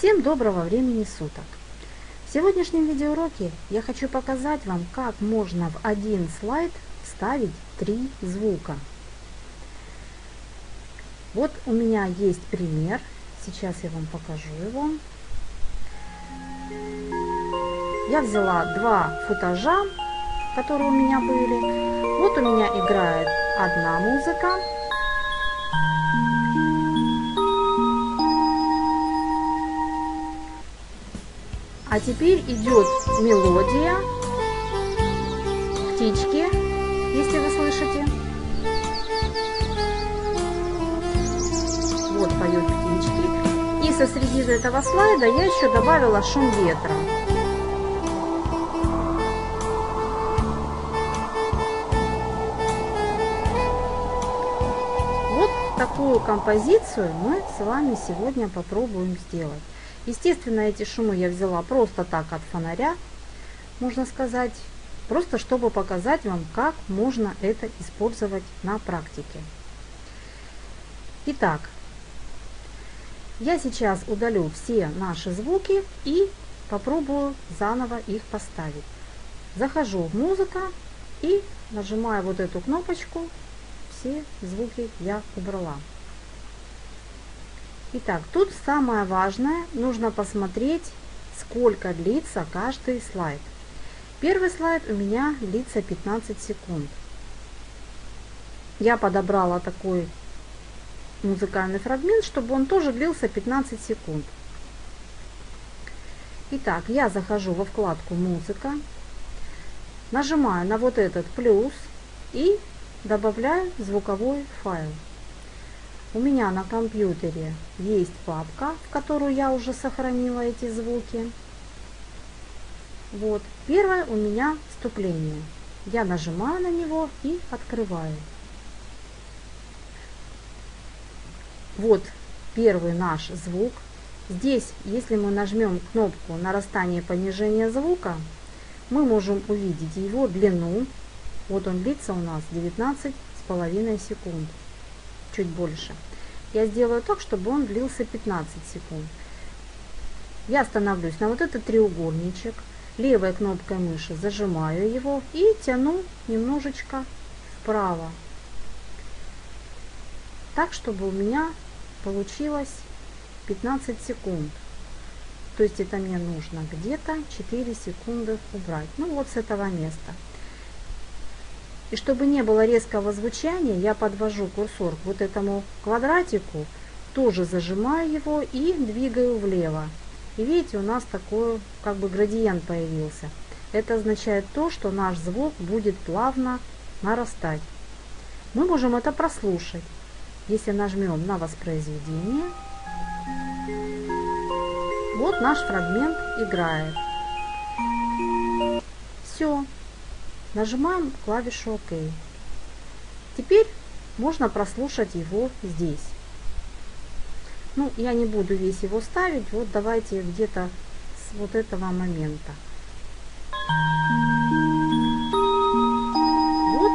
Всем доброго времени суток! В сегодняшнем видеоуроке я хочу показать вам, как можно в один слайд вставить 3 звука. Вот у меня есть пример, сейчас я вам покажу его. Я взяла 2 футажа, которые у меня были. Вот у меня играет одна музыка. А теперь идет мелодия, птички, если вы слышите. Вот поют птички. И со среди этого слайда я еще добавила шум ветра. Вот такую композицию мы с вами сегодня попробуем сделать. Естественно, эти шумы я взяла просто так от фонаря, можно сказать, просто чтобы показать вам, как можно это использовать на практике. Итак, я сейчас удалю все наши звуки и попробую заново их поставить. Захожу в «Музыка» и нажимаю вот эту кнопочку. Все звуки я убрала. Итак, тут самое важное, нужно посмотреть, сколько длится каждый слайд. Первый слайд у меня длится 15 секунд. Я подобрала такой музыкальный фрагмент, чтобы он тоже длился 15 секунд. Итак, я захожу во вкладку «Музыка», нажимаю на вот этот плюс и добавляю звуковой файл. У меня на компьютере есть папка, в которую я уже сохранила эти звуки. Вот, первое у меня вступление. Я нажимаю на него и открываю. Вот первый наш звук. Здесь, если мы нажмем кнопку нарастания и понижения звука, мы можем увидеть его длину. Вот он длится у нас 19,5 секунд. Чуть больше. Я сделаю так, чтобы он длился 15 секунд. Я становлюсь на вот этот треугольничек, левой кнопкой мыши зажимаю его и тяну немножечко вправо, так, чтобы у меня получилось 15 секунд. То есть это мне нужно где-то 4 секунды убрать. Ну вот с этого места. И чтобы не было резкого звучания, я подвожу курсор к вот этому квадратику, тоже зажимаю его и двигаю влево. И видите, у нас такой как бы градиент появился. Это означает то, что наш звук будет плавно нарастать. Мы можем это прослушать, если нажмем на воспроизведение. Вот наш фрагмент играет. Все. Нажимаем клавишу ОК. Теперь можно прослушать его здесь. Ну, я не буду весь его ставить. Вот давайте где-то с вот этого момента. Вот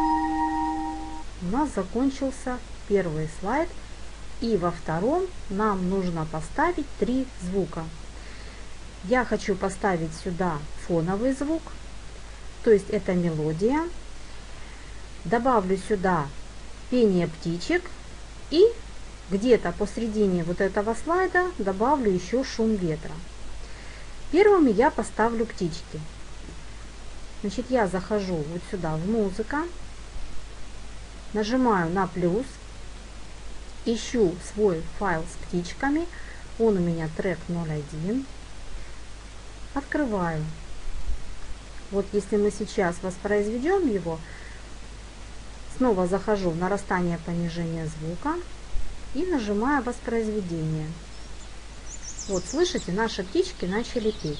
у нас закончился первый слайд. И во втором нам нужно поставить 3 звука. Я хочу поставить сюда фоновый звук. То есть это мелодия. Добавлю сюда пение птичек и где-то посередине вот этого слайда добавлю еще шум ветра. Первыми я поставлю птички. Значит, я захожу вот сюда в «Музыка», нажимаю на плюс, ищу свой файл с птичками. Он у меня трек 01. Открываю. Вот если мы сейчас воспроизведем его, снова захожу в нарастание понижение звука и нажимаю воспроизведение. Вот слышите, наши птички начали петь.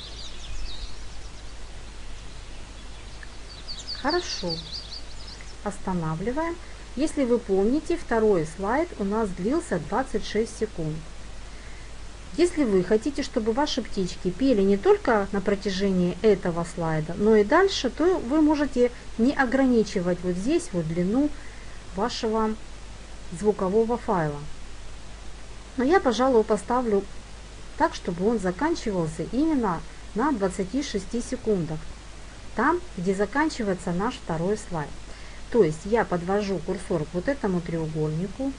Хорошо. Останавливаем. Если вы помните, второй слайд у нас длился 26 секунд. Если вы хотите, чтобы ваши птички пели не только на протяжении этого слайда, но и дальше, то вы можете не ограничивать вот здесь вот длину вашего звукового файла. Но я, пожалуй, поставлю так, чтобы он заканчивался именно на 26 секундах, там, где заканчивается наш второй слайд. То есть я подвожу курсор к вот этому треугольнику,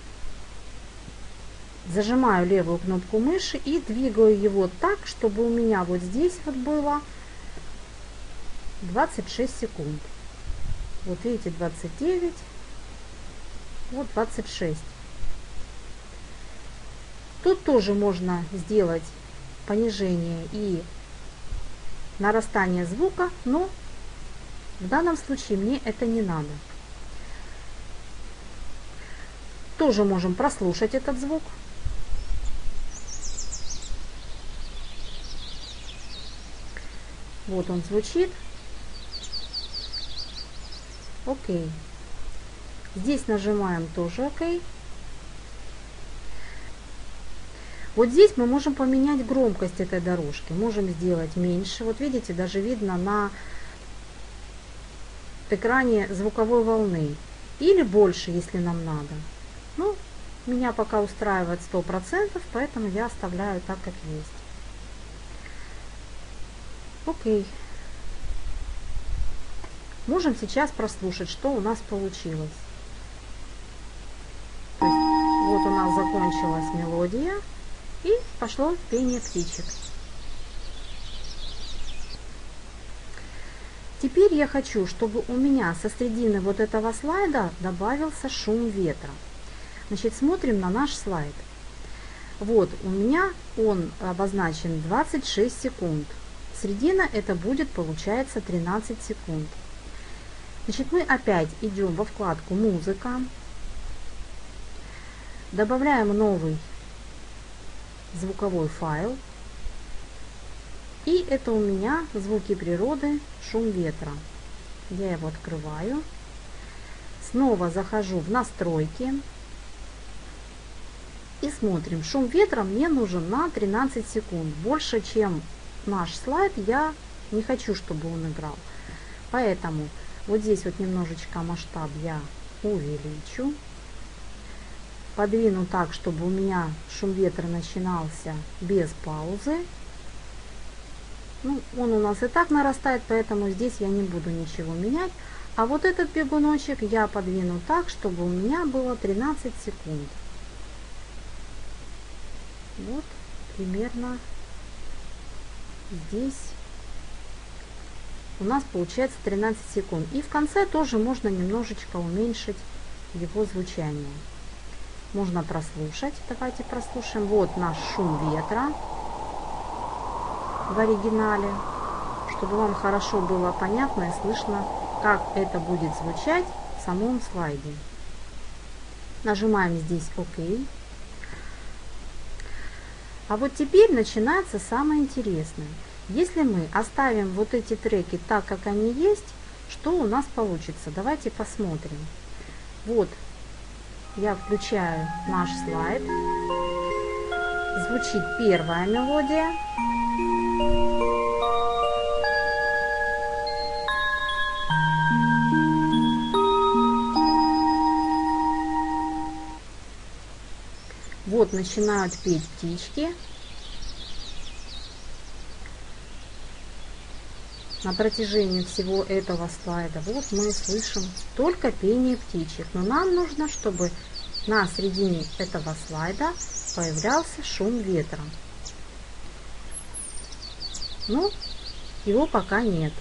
зажимаю левую кнопку мыши и двигаю его так, чтобы у меня вот здесь вот было 26 секунд. Вот видите, 29, вот 26. Тут тоже можно сделать понижение и нарастание звука, но в данном случае мне это не надо. Тоже можем прослушать этот звук. Вот он звучит. Окей. Здесь нажимаем тоже ОК. Вот здесь мы можем поменять громкость этой дорожки. Можем сделать меньше. Вот видите, даже видно на экране звуковой волны. Или больше, если нам надо. Ну, меня пока устраивает 100%, поэтому я оставляю так, как есть. Окей. Можем сейчас прослушать, что у нас получилось. То есть, вот у нас закончилась мелодия и пошло пение птичек. Теперь я хочу, чтобы у меня со средины вот этого слайда добавился шум ветра. Значит, смотрим на наш слайд. Вот у меня он обозначен 26 секунд. Средина это будет, получается, 13 секунд. Значит, мы опять идем во вкладку «Музыка», добавляем новый звуковой файл, и это у меня звуки природы, шум ветра. Я его открываю, снова захожу в настройки и смотрим. Шум ветра мне нужен на 13 секунд, больше, чем наш слайд, я не хочу, чтобы он играл. Поэтому вот здесь вот немножечко масштаб я увеличу. Подвину так, чтобы у меня шум ветра начинался без паузы. Ну, он у нас и так нарастает, поэтому здесь я не буду ничего менять. А вот этот бегуночек я подвину так, чтобы у меня было 13 секунд. Вот примерно здесь у нас получается 13 секунд. И в конце тоже можно немножечко уменьшить его звучание. Можно прослушать. Давайте прослушаем. Вот наш шум ветра в оригинале, чтобы вам хорошо было понятно и слышно, как это будет звучать в самом слайде. Нажимаем здесь ОК. А вот теперь начинается самое интересное. Если мы оставим вот эти треки так, как они есть, что у нас получится? Давайте посмотрим. Вот я включаю наш слайд. Звучит первая мелодия. Вот начинают петь птички. На протяжении всего этого слайда вот мы слышим только пение птичек. Но нам нужно, чтобы на середине этого слайда появлялся шум ветра. Но его пока нет.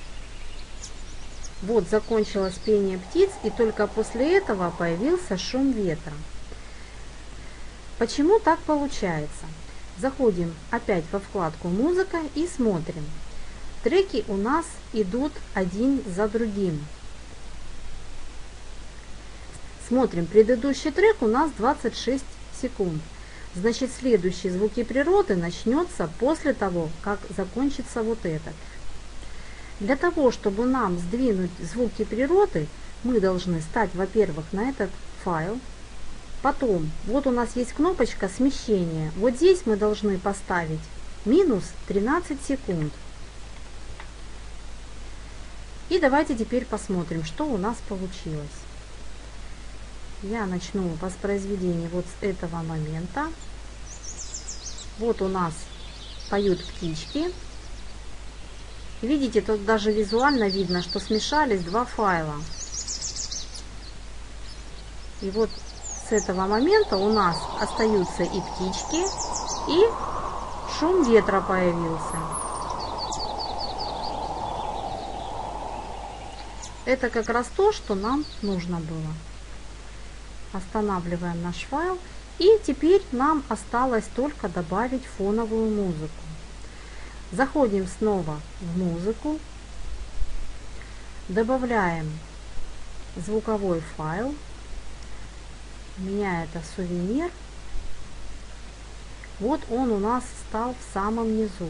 Вот закончилось пение птиц, и только после этого появился шум ветра. Почему так получается? Заходим опять во вкладку «Музыка» и смотрим. Треки у нас идут один за другим. Смотрим, предыдущий трек у нас 26 секунд. Значит, следующие звуки природы начнется после того, как закончится вот этот. Для того, чтобы нам сдвинуть звуки природы, мы должны стать, во-первых, на этот файл. Потом, вот у нас есть кнопочка смещения. Вот здесь мы должны поставить минус 13 секунд. И давайте теперь посмотрим, что у нас получилось. Я начну воспроизведение вот с этого момента. Вот у нас поют птички. Видите, тут даже визуально видно, что смешались два файла. И вот с этого момента у нас остаются и птички, и шум ветра появился. Это как раз то, что нам нужно было. Останавливаем наш файл. И теперь нам осталось только добавить фоновую музыку. Заходим снова в музыку. Добавляем звуковой файл. У меня это сувенир. Вот он у нас стал в самом низу.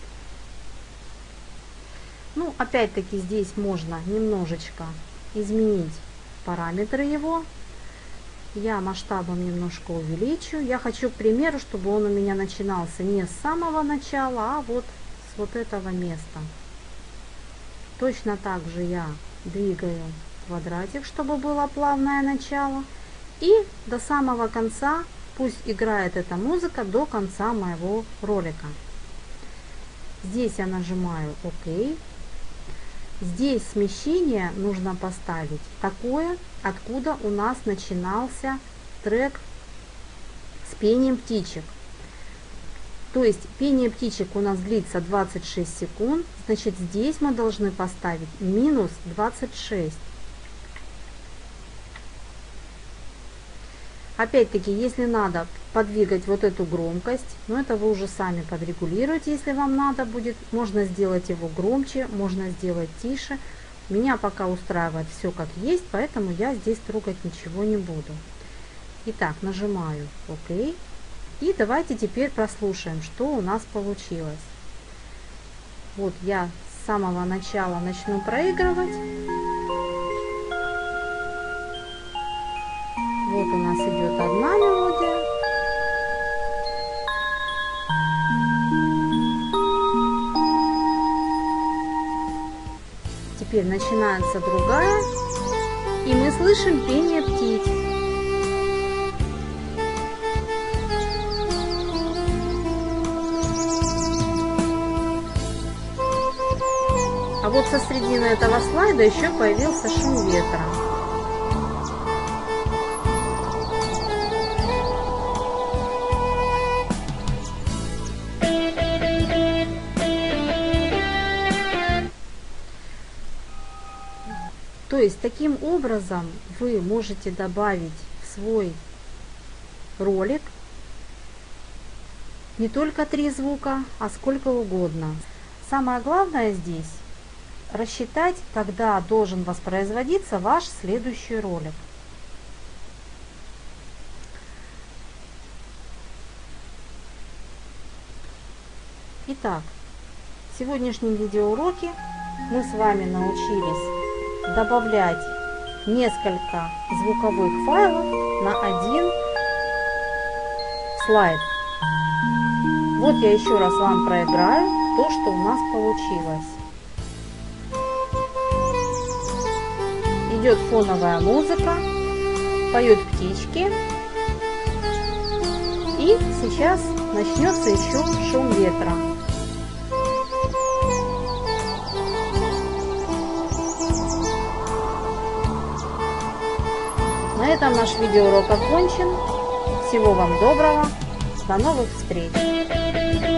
Ну, опять-таки здесь можно немножечко изменить параметры его. Я масштабом немножко увеличу. Я хочу, к примеру, чтобы он у меня начинался не с самого начала, а вот с вот этого места. Точно так же я двигаю квадратик, чтобы было плавное начало. И до самого конца пусть играет эта музыка до конца моего ролика. Здесь я нажимаю ОК. Здесь смещение нужно поставить такое, откуда у нас начинался трек с пением птичек. То есть пение птичек у нас длится 26 секунд, значит здесь мы должны поставить минус 26. Опять-таки, если надо подвигать вот эту громкость, но это вы уже сами подрегулируете, если вам надо будет. Можно сделать его громче, можно сделать тише. Меня пока устраивает все как есть, поэтому я здесь трогать ничего не буду. Итак, нажимаю ОК. И давайте теперь прослушаем, что у нас получилось. Вот я с самого начала начну проигрывать. Вот у нас идет одна мелодия. Теперь начинается другая. И мы слышим пение птиц. А вот со середины этого слайда еще появился шум ветра. То есть таким образом вы можете добавить в свой ролик не только 3 звука, а сколько угодно. Самое главное здесь рассчитать, когда должен воспроизводиться ваш следующий ролик. Итак, в сегодняшнем видеоуроке мы с вами научились добавлять несколько звуковых файлов на один слайд. Вот я еще раз вам проиграю то, что у нас получилось. Идет фоновая музыка, поют птички, и сейчас начнется еще шум ветра. На этом наш видеоурок окончен. Всего вам доброго. До новых встреч!